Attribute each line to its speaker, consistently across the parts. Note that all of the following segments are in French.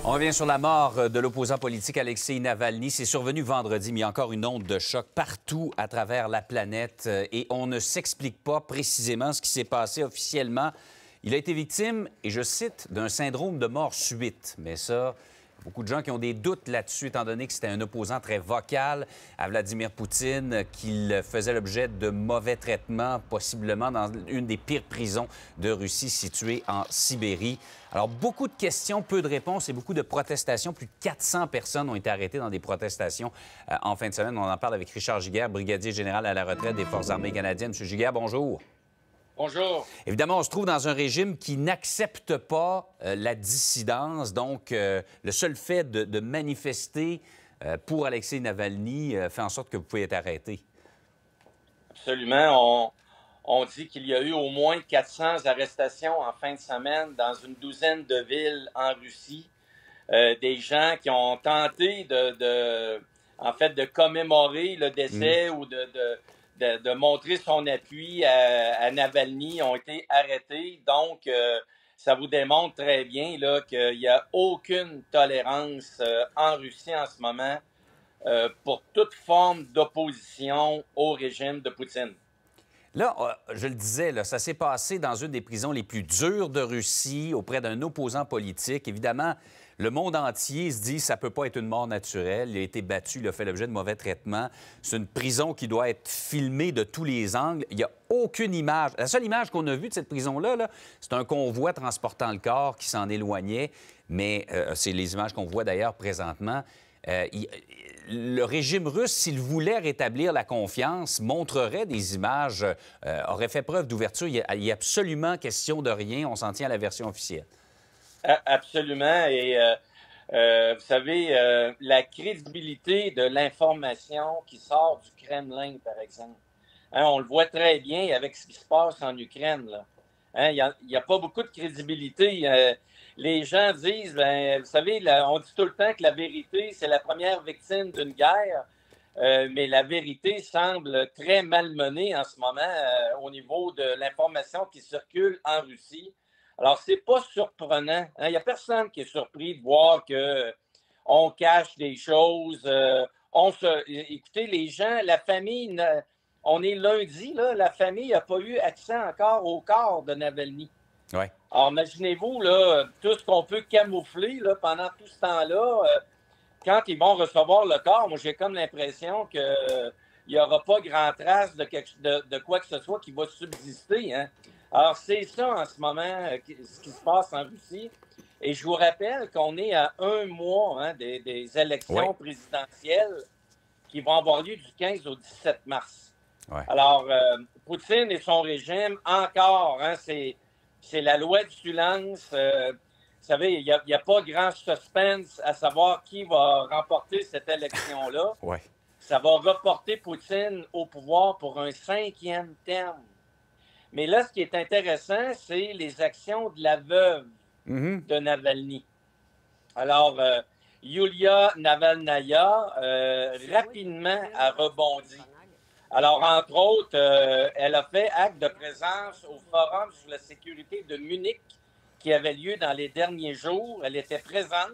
Speaker 1: On revient sur la mort de l'opposant politique Alexeï Navalny. C'est survenu vendredi, mais il y a encore une onde de choc partout à travers la planète et on ne s'explique pas précisément ce qui s'est passé officiellement. Il a été victime, et je cite, d'un syndrome de mort subite. Mais ça, beaucoup de gens qui ont des doutes là-dessus, étant donné que c'était un opposant très vocal à Vladimir Poutine, qu'il faisait l'objet de mauvais traitements, possiblement dans une des pires prisons de Russie située en Sibérie. Alors, beaucoup de questions, peu de réponses et beaucoup de protestations. Plus de 400 personnes ont été arrêtées dans des protestations en fin de semaine. On en parle avec Richard Giguère, brigadier général à la retraite des Forces armées canadiennes. Monsieur Giguère, bonjour.
Speaker 2: Bonjour.
Speaker 1: Évidemment, on se trouve dans un régime qui n'accepte pas la dissidence. Donc, le seul fait de manifester pour Alexeï Navalny fait en sorte que vous pouvez être arrêté.
Speaker 2: Absolument. On dit qu'il y a eu au moins 400 arrestations en fin de semaine dans une douzaine de villes en Russie. Des gens qui ont tenté de commémorer le décès ou de montrer son appui à Navalny ont été arrêtés. Donc, ça vous démontre très bien là, qu'il n'y a aucune tolérance en Russie en ce moment pour toute forme d'opposition au régime de Poutine.
Speaker 1: Là, je le disais, là, ça s'est passé dans une des prisons les plus dures de Russie, auprès d'un opposant politique. Évidemment, le monde entier se dit que ça ne peut pas être une mort naturelle. Il a été battu, il a fait l'objet de mauvais traitements. C'est une prison qui doit être filmée de tous les angles. Il n'y a aucune image. La seule image qu'on a vue de cette prison-là, c'est un convoi transportant le corps qui s'en éloignait. Mais c'est les images qu'on voit d'ailleurs présentement. Le régime russe, s'il voulait rétablir la confiance, montrerait des images, aurait fait preuve d'ouverture. Il y a absolument question de rien. On s'en tient à la version officielle.
Speaker 2: Absolument. Et vous savez, la crédibilité de l'information qui sort du Kremlin, par exemple, hein, on le voit très bien avec ce qui se passe en Ukraine, là. Hein, il n'y a pas beaucoup de crédibilité. Les gens disent, ben, vous savez, on dit tout le temps que la vérité, c'est la première victime d'une guerre, mais la vérité semble très malmenée en ce moment au niveau de l'information qui circule en Russie. Alors, c'est pas surprenant. Hein? Il n'y a personne qui est surpris de voir qu'on cache des choses. Écoutez, les gens, la famille, on est lundi, là, la famille n'a pas eu accès encore au corps de Navalny.
Speaker 1: Ouais.
Speaker 2: Alors, imaginez-vous, là, tout ce qu'on peut camoufler là, pendant tout ce temps-là, quand ils vont recevoir le corps, moi, j'ai comme l'impression qu'il n'y aura pas grand trace de quoi que ce soit qui va subsister. Hein? Alors, c'est ça en ce moment, ce qui se passe en Russie. Et je vous rappelle qu'on est à un mois hein, des élections présidentielles qui vont avoir lieu du 15 au 17 mars.
Speaker 1: Ouais.
Speaker 2: Alors, Poutine et son régime, encore, hein, c'est la loi du silence. Vous savez, il n'y a pas grand suspense à savoir qui va remporter cette élection-là.
Speaker 1: Ouais.
Speaker 2: Ça va reporter Poutine au pouvoir pour un 5e terme. Mais là, ce qui est intéressant, c'est les actions de la veuve de Navalny. Alors, Yulia Navalnaya, rapidement, a rebondi. Alors, entre autres, elle a fait acte de présence au Forum sur la sécurité de Munich qui avait lieu dans les derniers jours. Elle était présente.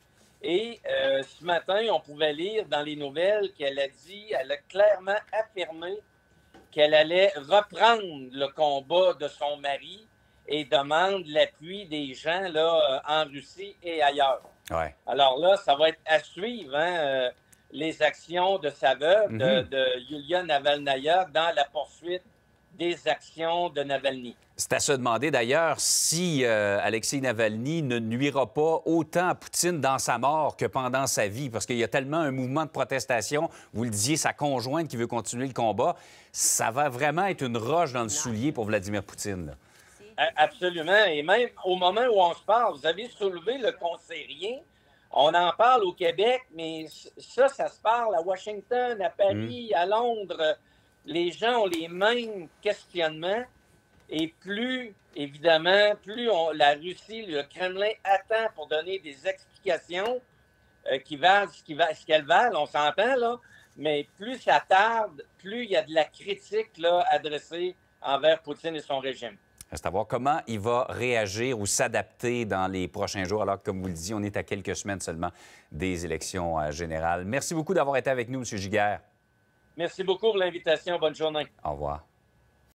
Speaker 2: Et ce matin, on pouvait lire dans les nouvelles qu'elle a clairement affirmé qu'elle allait reprendre le combat de son mari et demande l'appui des gens là, en Russie et ailleurs.
Speaker 1: Ouais.
Speaker 2: Alors là, ça va être à suivre, hein, les actions de sa veuve, de Yulia Navalnaya, dans la poursuite des actions de Navalny.
Speaker 1: C'est à se demander d'ailleurs si Alexeï Navalny ne nuira pas autant à Poutine dans sa mort que pendant sa vie, parce qu'il y a tellement un mouvement de protestation, vous le disiez, sa conjointe qui veut continuer le combat, ça va vraiment être une roche dans le soulier pour Vladimir Poutine. Là.
Speaker 2: Absolument, et même au moment où on se parle, vous avez soulevé le qu'on sait rien. On en parle au Québec, mais ça se parle à Washington, à Paris, à Londres. Les gens ont les mêmes questionnements. Et plus, évidemment, la Russie, le Kremlin attend pour donner des explications qui valent ce qu'elles valent, on s'entend, là, mais plus ça tarde, plus il y a de la critique là, adressée envers Poutine et son régime.
Speaker 1: Reste à voir comment il va réagir ou s'adapter dans les prochains jours, alors que, comme vous le disiez, on est à quelques semaines seulement des élections générales. Merci beaucoup d'avoir été avec nous, M. Giguère.
Speaker 2: Merci beaucoup pour l'invitation. Bonne journée.
Speaker 1: Au revoir.